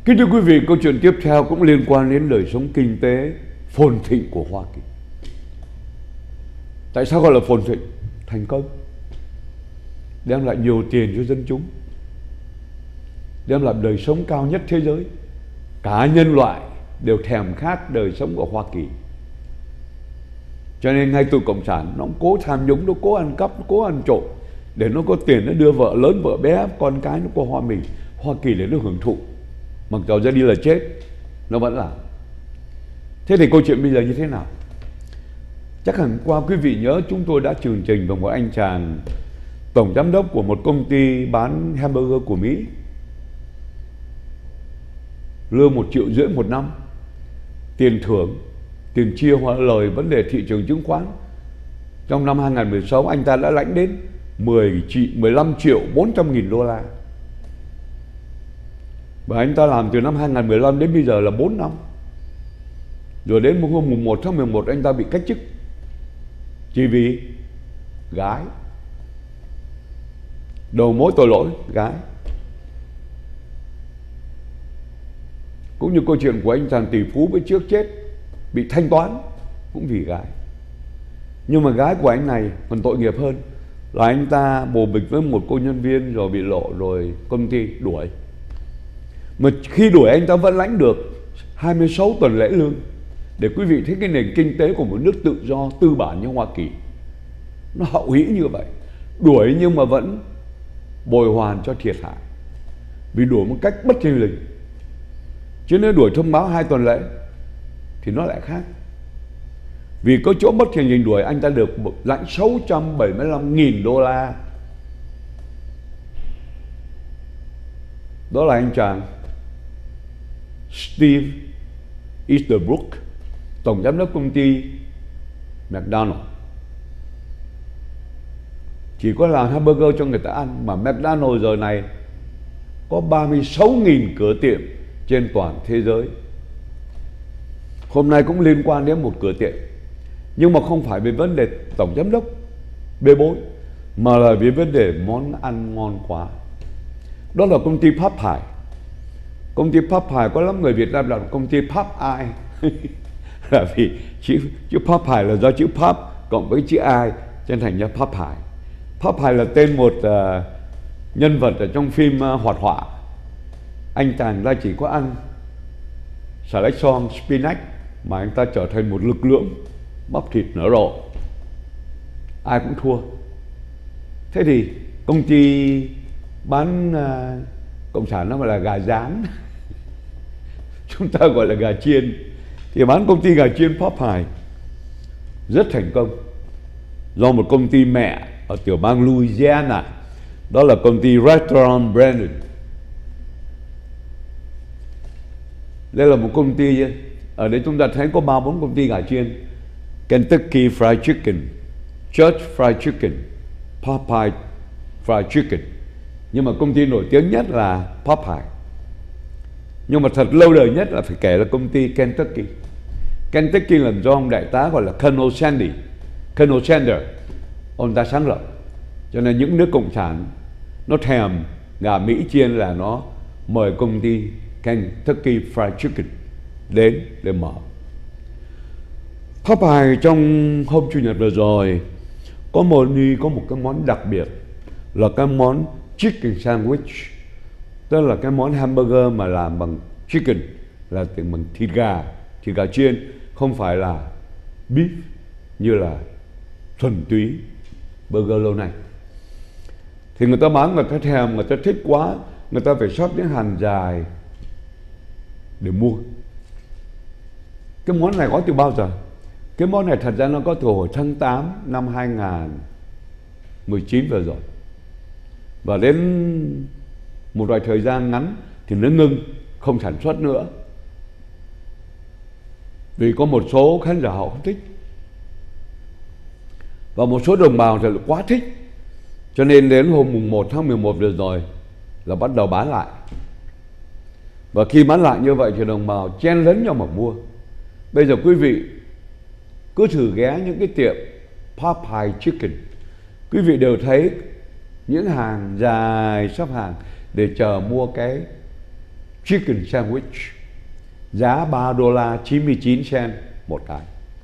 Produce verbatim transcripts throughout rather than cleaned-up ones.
Kính thưa quý vị, câu chuyện tiếp theo cũng liên quan đến đời sống kinh tế phồn thịnh của Hoa Kỳ. Tại sao gọi là phồn thịnh? Thành công, đem lại nhiều tiền cho dân chúng, đem lại đời sống cao nhất thế giới. Cả nhân loại đều thèm khát đời sống của Hoa Kỳ. Cho nên ngay tụi cộng sản nó cố tham nhũng, nó cố ăn cắp, nó cố ăn trộm để nó có tiền, nó đưa vợ lớn vợ bé, con cái nó qua Hoa Mỹ, Hoa Kỳ để nó hưởng thụ. Mặc dù ra đi là chết, nó vẫn làm. Thế thì câu chuyện bây giờ như thế nào? Chắc hẳn qua quý vị nhớ chúng tôi đã chương trình về một anh chàng tổng giám đốc của một công ty bán hamburger của Mỹ, lương một triệu rưỡi một năm, tiền thưởng, tiền chia hoa lời vấn đề thị trường chứng khoán. Trong năm hai nghìn không trăm mười sáu anh ta đã lãnh đến mười lăm triệu bốn trăm nghìn đô la. Và anh ta làm từ năm hai nghìn không trăm mười lăm đến bây giờ là bốn năm. Rồi đến một hôm mùng một tháng mười một anh ta bị cách chức. Chỉ vì gái. Đầu mối tội lỗi gái. Cũng như câu chuyện của anh chàng tỷ phú với trước chết bị thanh toán cũng vì gái. Nhưng mà gái của anh này còn tội nghiệp hơn là anh ta bồ bịch với một cô nhân viên rồi bị lộ, rồi công ty đuổi. Mà khi đuổi anh ta vẫn lãnh được hai mươi sáu tuần lễ lương. Để quý vị thấy cái nền kinh tế của một nước tự do tư bản như Hoa Kỳ nó hậu hĩ như vậy. Đuổi nhưng mà vẫn bồi hoàn cho thiệt hại, vì đuổi một cách bất thình lình. Chứ nếu đuổi thông báo hai tuần lễ thì nó lại khác. Vì có chỗ bất thình lình đuổi, anh ta được lãnh sáu trăm bảy mươi lăm nghìn đô la. Đó là anh chàng Steve Easterbrook, tổng giám đốc công ty McDonald's. Chỉ có làm hamburger cho người ta ăn, mà McDonald's giờ này có ba mươi sáu nghìn cửa tiệm trên toàn thế giới. Hôm nay cũng liên quan đến một cửa tiệm, nhưng mà không phải về vấn đề tổng giám đốc bê bối, mà là về vấn đề món ăn ngon quá. Đó là công ty Popeye. Công ty Popeye có lắm người Việt Nam là công ty Popeye. Là vì chữ, chữ Popeye là do chữ Pop cộng với chữ I chân thành ra Popeye. Popeye là tên một uh, nhân vật ở trong phim uh, hoạt họa. Anh chàng ta chỉ có ăn xà lách son, spinach, mà anh ta trở thành một lực lượng bắp thịt nở rộ, ai cũng thua. Thế thì công ty bán uh, cộng sản nó gọi là gà rán, chúng ta gọi là gà chiên. Thì bán công ty gà chiên Popeye rất thành công do một công ty mẹ ở tiểu bang Louisiana, đó là công ty Restaurant Brandon. Đây là một công ty, ở đây chúng ta thấy có ba bốn công ty gà chiên: Kentucky Fried Chicken, Church Fried Chicken, Popeye Fried Chicken. Nhưng mà công ty nổi tiếng nhất là Popeye. Nhưng mà thật lâu đời nhất là phải kể là công ty Kentucky. Kentucky là do ông đại tá gọi là Colonel Sandy, Colonel Sanders, ông ta sáng lập. Cho nên những nước cộng sản nó thèm gà Mỹ chiên là nó mời công ty Kentucky Fried Chicken đến để mở. Popeye trong hôm Chủ nhật vừa rồi có một có một cái món đặc biệt là cái món chicken sandwich, tức là cái món hamburger mà làm bằng chicken, là bằng thịt gà, thịt gà chiên, không phải là beef như là thuần túy burger lâu nay. Thì người ta bán, người ta thèm, người ta thích quá, người ta phải xót những hàng dài để mua. Cái món này có từ bao giờ? Cái món này thật ra nó có từ hồi tháng tám năm hai nghìn không trăm mười chín vừa rồi. Và đến một vài thời gian ngắn thì nó ngưng, không sản xuất nữa. Vì có một số khán giả họ không thích, và một số đồng bào thì quá thích. Cho nên đến hôm mùng một tháng mười một vừa rồi là bắt đầu bán lại. Và khi bán lại như vậy thì đồng bào chen lấn nhau mà mua. Bây giờ quý vị cứ thử ghé những cái tiệm Popeye Chicken, quý vị đều thấy những hàng dài sắp hàng để chờ mua cái chicken sandwich, giá ba đô la chín mươi chín cent một cái.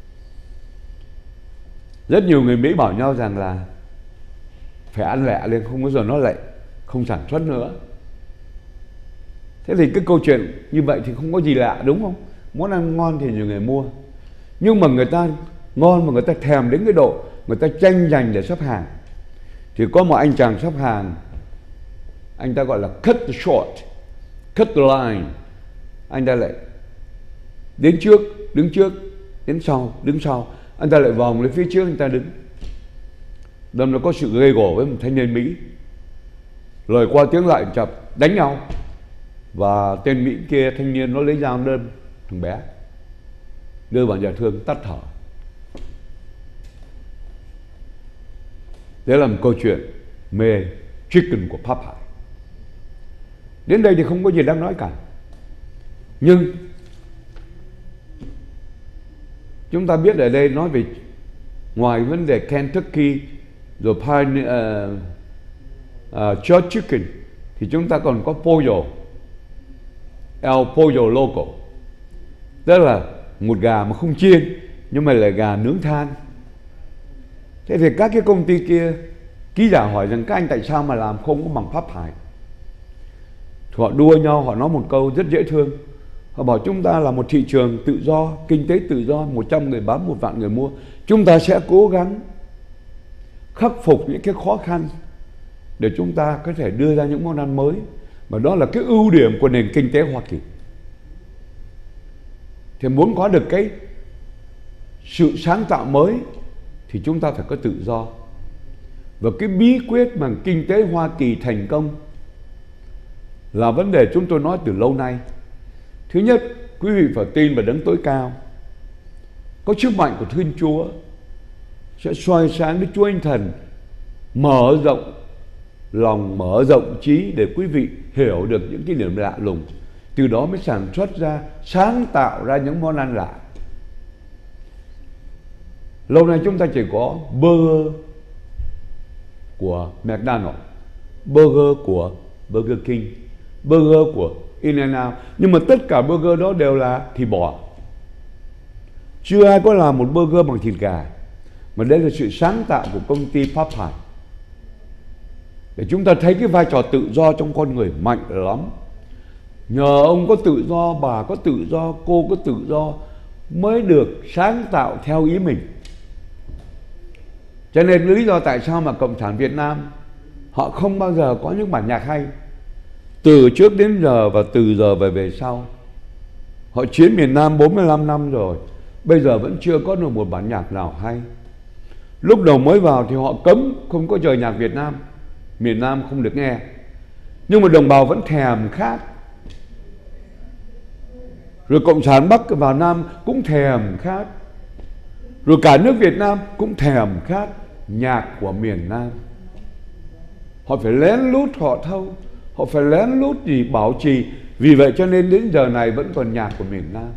Rất nhiều người Mỹ bảo nhau rằng là phải ăn lẹ lên, không bao giờ nó lại không sản xuất nữa. Thế thì cái câu chuyện như vậy thì không có gì lạ, đúng không? Món ăn ngon thì nhiều người mua, nhưng mà người ta ngon mà người ta thèm đến cái độ người ta tranh giành để xếp hàng. Thì có một anh chàng xếp hàng, anh ta gọi là cut the short, cut the line. Anh ta lại đến trước, đứng trước, đến sau, đứng sau. Anh ta lại vòng lên phía trước, anh ta đứng. Đâm nó có sự gây gổ với một thanh niên Mỹ. Lời qua tiếng lại chập, đánh nhau. Và tên Mỹ kia, thanh niên nó lấy dao đâm thằng bé, đưa vào nhà thương tắt thở. Đấy là một câu chuyện mê chicken của Popeye. Đến đây thì không có gì đáng nói cả. Nhưng chúng ta biết ở đây nói về, ngoài vấn đề Kentucky rồi Pine, uh, uh, Church Chicken, thì chúng ta còn có Pollo, El Pollo Loco. Tức là một gà mà không chiên, nhưng mà là gà nướng than. Thế thì các cái công ty kia, ký giả hỏi rằng các anh tại sao mà làm không có bằng Popeye. Họ đua nhau, họ nói một câu rất dễ thương. Họ bảo chúng ta là một thị trường tự do, kinh tế tự do, một trăm người bán, một vạn người mua. Chúng ta sẽ cố gắng khắc phục những cái khó khăn để chúng ta có thể đưa ra những món ăn mới. Và đó là cái ưu điểm của nền kinh tế Hoa Kỳ. Thì muốn có được cái sự sáng tạo mới thì chúng ta phải có tự do. Và cái bí quyết mà kinh tế Hoa Kỳ thành công là vấn đề chúng tôi nói từ lâu nay. Thứ nhất, quý vị phải tin vào đấng tối cao. Có sức mạnh của Thiên Chúa sẽ soi sáng Đức Chúa Anh Thần, mở rộng lòng, mở rộng trí để quý vị hiểu được những cái điểm lạ lùng. Từ đó mới sản xuất ra, sáng tạo ra những món ăn lạ. Lâu nay chúng ta chỉ có burger của McDonald's, burger của Burger King, burger của In-N-Out. Nhưng mà tất cả burger đó đều là thịt bò. Chưa ai có làm một burger bằng thịt gà. Mà đây là sự sáng tạo của công ty Popeye. Để chúng ta thấy cái vai trò tự do trong con người mạnh lắm. Nhờ ông có tự do, bà có tự do, cô có tự do mới được sáng tạo theo ý mình. Cho nên lý do tại sao mà Cộng sản Việt Nam họ không bao giờ có những bản nhạc hay. Từ trước đến giờ và từ giờ về về sau, họ chiến miền Nam bốn mươi lăm năm rồi, bây giờ vẫn chưa có được một bản nhạc nào hay. Lúc đầu mới vào thì họ cấm không có chơi nhạc Việt Nam, miền Nam không được nghe. Nhưng mà đồng bào vẫn thèm khát. Rồi Cộng sản Bắc vào Nam cũng thèm khát. Rồi cả nước Việt Nam cũng thèm khát nhạc của miền Nam. Họ phải lén lút họ thâu, họ phải lén lút gì bảo trì. Vì vậy cho nên đến giờ này vẫn còn nhạc của miền Nam.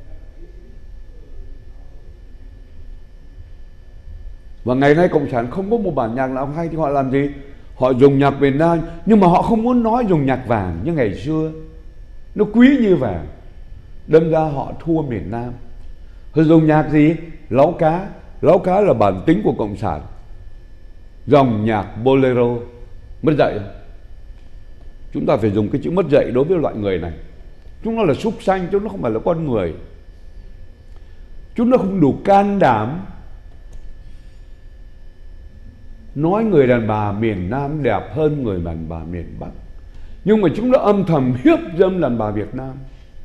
Và ngày nay Cộng sản không có một bản nhạc nào hay thì họ làm gì? Họ dùng nhạc miền Nam, nhưng mà họ không muốn nói dùng nhạc vàng như ngày xưa. Nó quý như vàng. Đâm ra họ thua miền Nam. Họ dùng nhạc gì? Láu cá. Láu cá là bản tính của Cộng sản. Dòng nhạc bolero. Mất dạy. Chúng ta phải dùng cái chữ mất dạy đối với loại người này. Chúng nó là súc sanh, chúng nó không phải là con người. Chúng nó không đủ can đảm nói người đàn bà miền Nam đẹp hơn người đàn bà miền Bắc. Nhưng mà chúng nó âm thầm hiếp dâm đàn bà Việt Nam.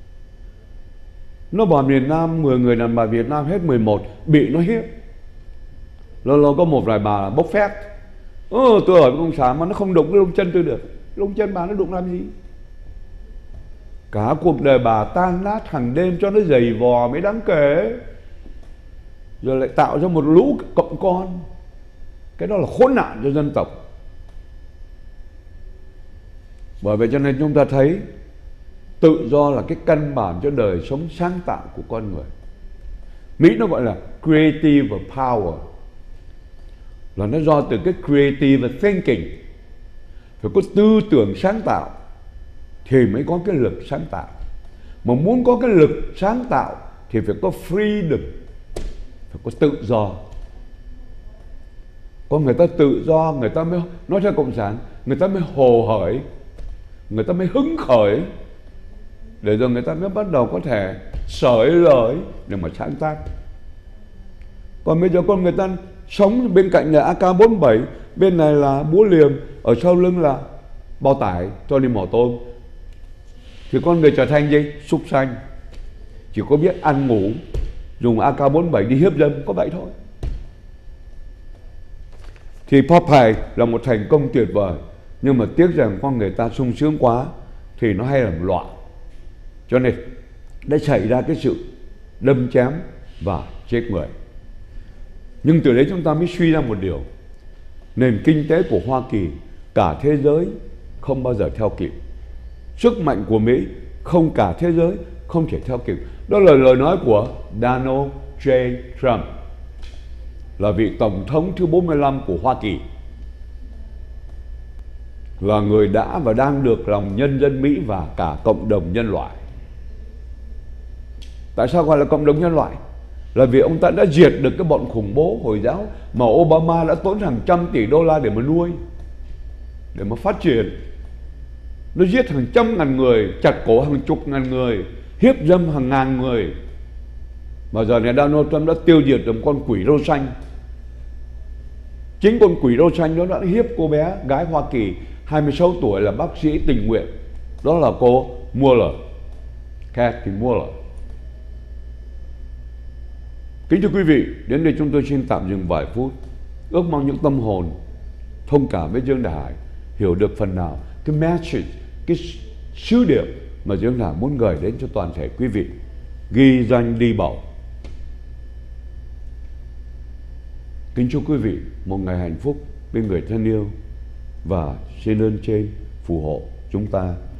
Nó vào miền Nam, mười người đàn bà Việt Nam hết mười một bị nó hiếp. Lâu lâu có một vài bà là bốc phét. Ơ tôi ở Cộng sản mà nó không đụng cái lông chân tôi được. Lông chân bà nó đụng làm gì? Cả cuộc đời bà tan nát hàng đêm cho nó dày vò mới đáng kể. Rồi lại tạo ra một lũ cộng con. Cái đó là khốn nạn cho dân tộc. Bởi vậy cho nên chúng ta thấy tự do là cái căn bản cho đời sống sáng tạo của con người. Mỹ nó gọi là creative power, là nó do từ cái creative thinking, phải có tư tưởng sáng tạo. thì mới có cái lực sáng tạo. Mà muốn có cái lực sáng tạo thì phải có freedom, phải có tự do. Có người ta tự do, người ta mới nói theo cộng sản, người ta mới hồ hởi, người ta mới hứng khởi, để rồi người ta mới bắt đầu có thể sởi lời để mà sáng tác. Còn bây giờ con người ta sống bên cạnh là a ca bốn bảy, bên này là búa liềm, ở sau lưng là bao tải cho đi mỏ tôm, thì con người trở thành gì? Súc sanh, chỉ có biết ăn ngủ, dùng a ca bốn bảy đi hiếp dâm, có vậy thôi. Thì Popeye là một thành công tuyệt vời, nhưng mà tiếc rằng con người ta sung sướng quá thì nó hay làm loạn, cho nên đã xảy ra cái sự đâm chém và chết người. Nhưng từ đấy chúng ta mới suy ra một điều: nền kinh tế của Hoa Kỳ, cả thế giới không bao giờ theo kịp. Sức mạnh của Mỹ không cả thế giới không thể theo kịp. Đó là lời nói của Donald J. Trump, là vị tổng thống thứ bốn mươi lăm của Hoa Kỳ, là người đã và đang được lòng nhân dân Mỹ và cả cộng đồng nhân loại. Tại sao gọi là cộng đồng nhân loại? Là vì ông ta đã diệt được cái bọn khủng bố Hồi giáo mà Obama đã tốn hàng trăm tỷ đô la để mà nuôi, để mà phát triển. Nó giết hàng trăm ngàn người, chặt cổ hàng chục ngàn người, hiếp dâm hàng ngàn người. Mà giờ này Donald Trump đã tiêu diệt được con quỷ râu xanh. Chính con quỷ râu xanh đó đã hiếp cô bé gái Hoa Kỳ hai mươi sáu tuổi là bác sĩ tình nguyện. Đó là cô Mueller, Kathy Mueller. Kính thưa quý vị, đến đây chúng tôi xin tạm dừng vài phút. Ước mong những tâm hồn thông cảm với Dương Đại Hải hiểu được phần nào cái message, cái sứ điệp mà Dương Đại Hải muốn gửi đến cho toàn thể quý vị. Ghi danh đi bầu. Kính chúc quý vị một ngày hạnh phúc bên người thân yêu, và xin ơn trên phù hộ chúng ta